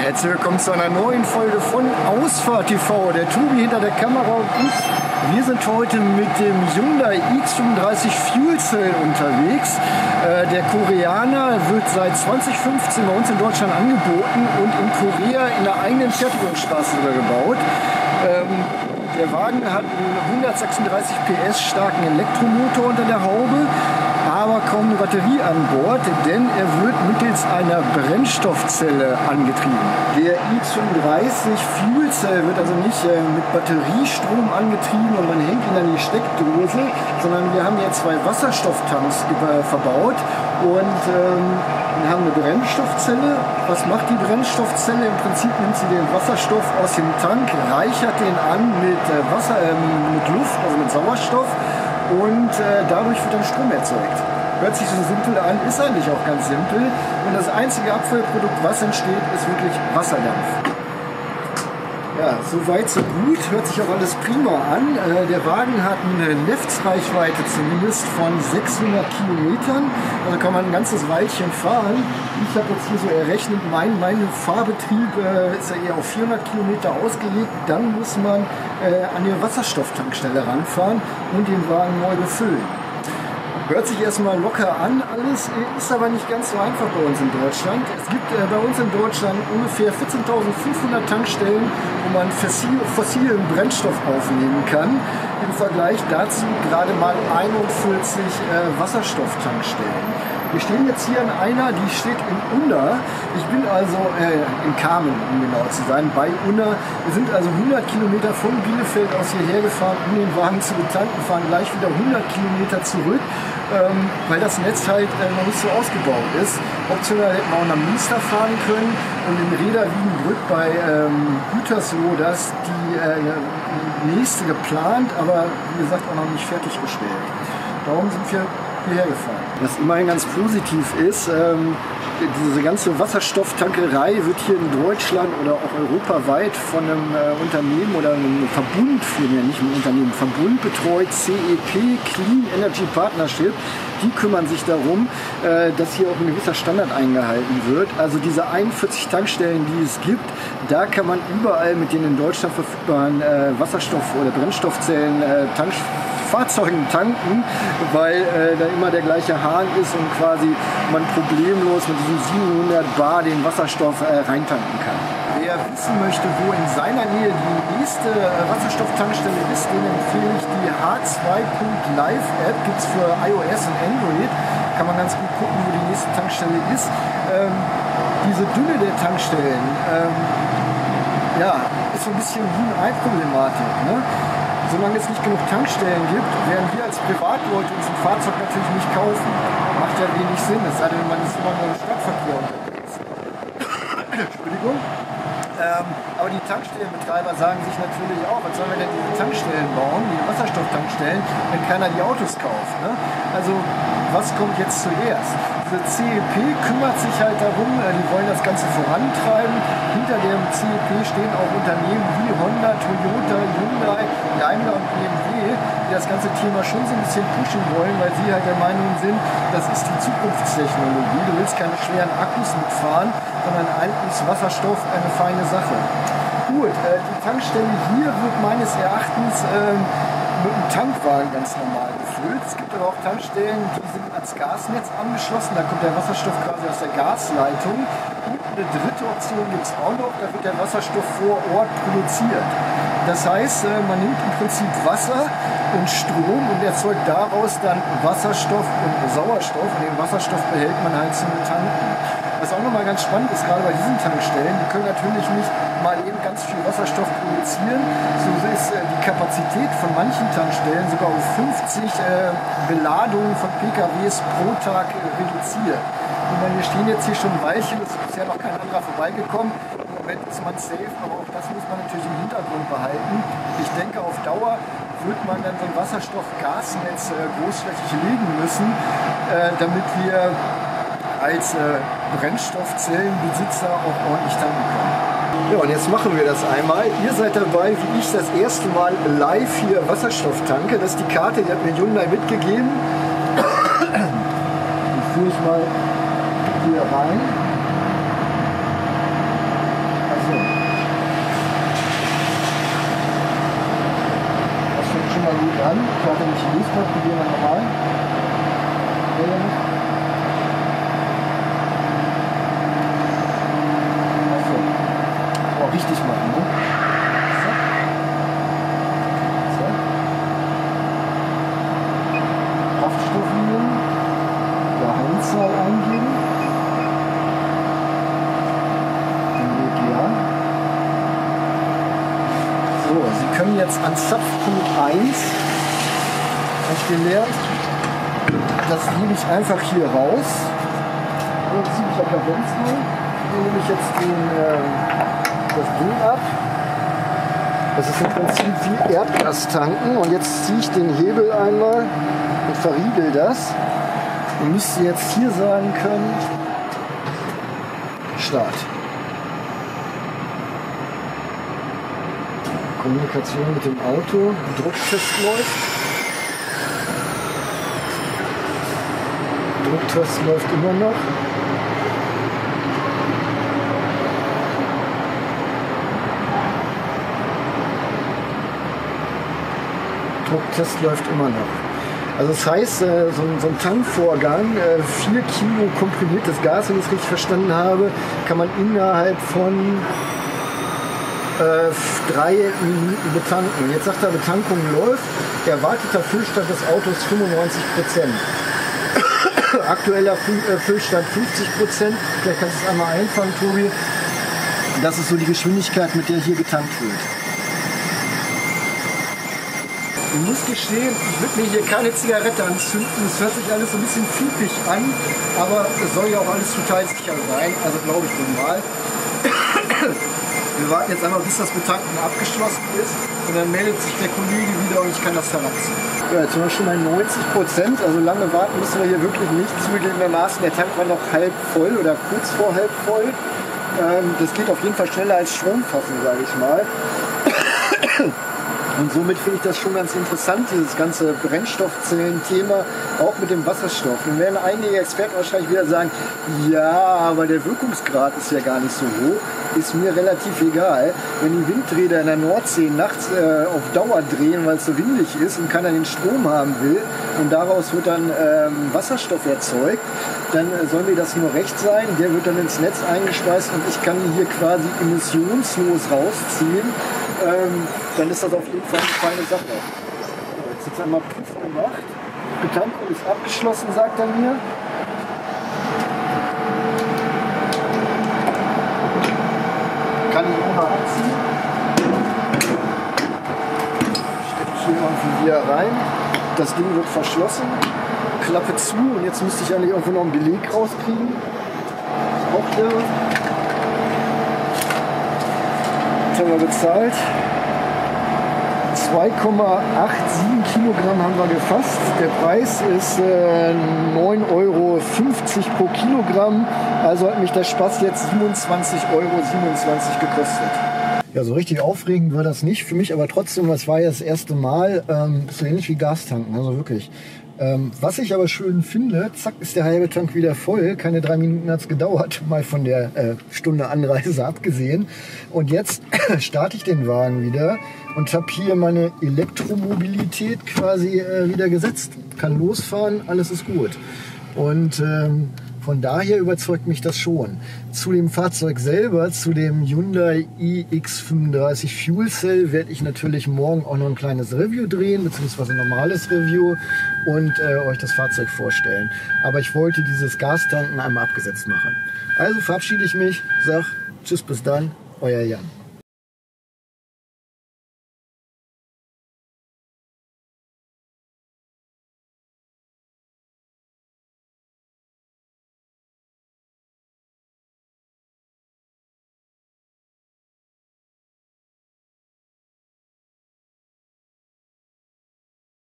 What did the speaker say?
Herzlich willkommen zu einer neuen Folge von Ausfahrt TV. Der Tobi hinter der Kamera und ich. Wir sind heute mit dem Hyundai X35 Fuel Cell unterwegs. Der Koreaner wird seit 2015 bei uns in Deutschland angeboten und in Korea in der eigenen Fertigungsstraße sogar gebaut. Der Wagen hat einen 136 PS starken Elektromotor unter der Haube, aber kaum eine Batterie an Bord, denn er wird mittels einer Brennstoffzelle angetrieben. Der X35 Fuel Cell wird also nicht mit Batteriestrom angetrieben und man hängt ihn an die Steckdose, sondern wir haben hier zwei Wasserstofftanks verbaut und wir haben eine Brennstoffzelle. Was macht die Brennstoffzelle? Im Prinzip nimmt sie den Wasserstoff aus dem Tank, reichert den an mit Luft, also mit Sauerstoff, und dadurch wird dann Strom erzeugt. Hört sich so simpel an, ist eigentlich auch ganz simpel. Und das einzige Abfallprodukt, was entsteht, ist wirklich Wasserdampf. Ja, soweit so gut, hört sich auch alles prima an. Der Wagen hat eine Netzreichweite zumindest von 600 Kilometern, also kann man ein ganzes Weilchen fahren. Ich habe jetzt hier so errechnet, mein Fahrbetrieb ist ja eher auf 400 Kilometer ausgelegt. Dann muss man an die Wasserstofftankstelle ranfahren und den Wagen neu befüllen. Hört sich erstmal locker an, alles ist aber nicht ganz so einfach bei uns in Deutschland. Es gibt bei uns in Deutschland ungefähr 14.500 Tankstellen, wo man fossilen Brennstoff aufnehmen kann. Im Vergleich dazu gerade mal 41 Wasserstofftankstellen. Wir stehen jetzt hier an einer, die steht in Unna. Ich bin also in Kamen, um genau zu sein, bei Unna. Wir sind also 100 Kilometer von Bielefeld aus hierher gefahren, um den Wagen zu betanken, fahren gleich wieder 100 Kilometer zurück, weil das Netz halt noch nicht so ausgebaut ist. Optional hätten wir auch nach Münster fahren können und in Reda-Wiedenbrück bei Gütersloh, das die nächste geplant, aber wie gesagt auch noch nicht fertiggestellt. Darum sind wir hierher gefahren. Was immerhin ganz positiv ist, diese ganze Wasserstofftankerei wird hier in Deutschland oder auch europaweit von einem Unternehmen oder einem Verbund, vielmehr nicht einem Unternehmen, Verbund betreut, CEP, Clean Energy Partnership. Die kümmern sich darum, dass hier auch ein gewisser Standard eingehalten wird. Also diese 41 Tankstellen, die es gibt, da kann man überall mit den in Deutschland verfügbaren Wasserstoff- oder Brennstoffzellen Fahrzeugen tanken, weil da immer der gleiche Hahn ist und quasi man problemlos mit diesen 700 Bar den Wasserstoff reintanken kann. Wer wissen möchte, wo in seiner Nähe die nächste Wasserstofftankstelle ist, den empfehle ich die H2.live App, gibt es für iOS und Android. Kann man ganz gut gucken, wo die nächste Tankstelle ist. Diese Dünne der Tankstellen, ist so ein bisschen Huhn-Ei-Problematik. Ne? Solange es nicht genug Tankstellen gibt, werden wir als Privatleute uns ein Fahrzeug natürlich nicht kaufen. Macht ja wenig Sinn, es sei denn, man ist immer nur im Stadtverkehr unterwegs. Entschuldigung. Aber die Tankstellenbetreiber sagen sich natürlich auch, was sollen wir denn diese Tankstellen bauen, die Wasserstofftankstellen, wenn keiner die Autos kauft. Ne? Also was kommt jetzt zuerst? Diese CEP kümmert sich halt darum, die wollen das Ganze vorantreiben. Hinter dem CEP stehen auch Unternehmen wie Honda, Toyota, Hyundai, Daimler und BMW, die das ganze Thema schon so ein bisschen pushen wollen, weil sie halt der Meinung sind, das ist die Zukunftstechnologie. Du willst keine schweren Akkus mitfahren, sondern eigentlich ist Wasserstoff eine feine Sache. Gut, die Tankstelle hier wird meines Erachtens mit einem Tankwagen ganz normal gefüllt. Es gibt aber auch Tankstellen, die sind ans Gasnetz angeschlossen. Da kommt der Wasserstoff quasi aus der Gasleitung. Und eine dritte Option gibt es auch noch, da wird der Wasserstoff vor Ort produziert. Das heißt, man nimmt im Prinzip Wasser und Strom und erzeugt daraus dann Wasserstoff und Sauerstoff. Und den Wasserstoff behält man halt zum Tanken. Was auch nochmal ganz spannend ist, gerade bei diesen Tankstellen, die können natürlich nicht mal eben ganz viel Wasserstoff produzieren. So ist die Kapazität von manchen Tankstellen sogar auf 50 Beladungen von PKWs pro Tag reduziert. Und wir stehen jetzt hier schon ein Weilchen, es ist bisher noch kein anderer vorbeigekommen. Im Moment ist man safe, aber auch das muss man natürlich im Hintergrund behalten. Ich denke, auf Dauer wird man dann so ein Wasserstoff-Gasnetz großflächig legen müssen, damit wir als Brennstoffzellenbesitzer auch ordentlich tanken können. Ja, und jetzt machen wir das einmal. Ihr seid dabei, wie ich das erste Mal live hier Wasserstoff tanke. Das ist die Karte, die hat mir Hyundai mitgegeben. Die führe ich mal hier rein. mal gut an. Ich hatte nicht gelesen, probieren wir nochmal. Achso. Oh, richtig machen, ne? So. Kraftstofflinien. Geheimzahl eingeben. So, Sie können jetzt an Zapfpunkt 1, habe ich gelernt, das nehme ich einfach hier raus. Und ziehe ich auf der Benzin. Hier nehme ich jetzt das Ding ab. Das ist im Prinzip wie Erdgas tanken. Und jetzt ziehe ich den Hebel einmal und verriegel das. Und müsste jetzt hier sagen können, Start. Kommunikation mit dem Auto, Drucktest läuft. Drucktest läuft immer noch. Drucktest läuft immer noch. Also das heißt, so ein Tankvorgang, 4 Kilo komprimiertes Gas, wenn ich es richtig verstanden habe, kann man innerhalb von 3 Minuten betanken. Jetzt sagt er, Betankung läuft. Erwarteter Füllstand des Autos 95%. Aktueller Füllstand 50%. Vielleicht kannst du es einmal einfangen, Tobi. Das ist so die Geschwindigkeit, mit der hier getankt wird. Ich muss gestehen, ich würde mir hier keine Zigarette anzünden. Das hört sich alles so ein bisschen piepig an, aber es soll ja auch alles total sicher sein. Also glaube ich wohl mal. Wir warten jetzt einmal, bis das Betanken abgeschlossen ist und dann meldet sich der Kollege wieder und ich kann das heranziehen. Ja, jetzt sind wir schon bei 90%, also lange warten müssen wir hier wirklich nicht. Zugegebenermaßen, der Tank war noch halb voll oder kurz vor halb voll. Das geht auf jeden Fall schneller als Stromfassen, sage ich mal. Und somit finde ich das schon ganz interessant, dieses ganze Brennstoffzellen-Thema, auch mit dem Wasserstoff. Nun werden einige Experten wahrscheinlich wieder sagen, ja, aber der Wirkungsgrad ist ja gar nicht so hoch. Ist mir relativ egal. Wenn die Windräder in der Nordsee nachts auf Dauer drehen, weil es so windig ist und keiner den Strom haben will und daraus wird dann Wasserstoff erzeugt, dann soll mir das nur recht sein. Der wird dann ins Netz eingespeist und ich kann ihn hier quasi emissionslos rausziehen. Dann ist das auf jeden Fall eine feine Sache. Jetzt ist einmal Prüfung gemacht. Betankung ist abgeschlossen, sagt er mir. Kann ich immer abziehen. Stecke ich hier irgendwie wieder rein. Das Ding wird verschlossen. Klappe zu und jetzt müsste ich eigentlich irgendwo noch einen Beleg rauskriegen. Ist auch irre. Jetzt haben wir bezahlt. 2,87 Kilogramm haben wir gefasst. Der Preis ist 9,50 Euro pro Kilogramm. Also hat mich der Spaß jetzt 27,27 Euro gekostet. Ja, so richtig aufregend war das nicht für mich, aber trotzdem, das war ja das erste Mal, so ähnlich wie Gastanken, also wirklich. Was ich aber schön finde, zack, ist der halbe Tank wieder voll. Keine 3 Minuten hat es gedauert, mal von der Stunde Anreise abgesehen. Und jetzt starte ich den Wagen wieder und habe hier meine Elektromobilität quasi wieder gesetzt. Kann losfahren, alles ist gut. Und von daher überzeugt mich das schon. Zu dem Fahrzeug selber, zu dem Hyundai iX35 Fuel Cell, werde ich natürlich morgen auch noch ein kleines Review drehen, beziehungsweise ein normales Review und euch das Fahrzeug vorstellen. Aber ich wollte dieses Gastanken einmal abgesetzt machen. Also verabschiede ich mich, sag tschüss, bis dann, euer Jan.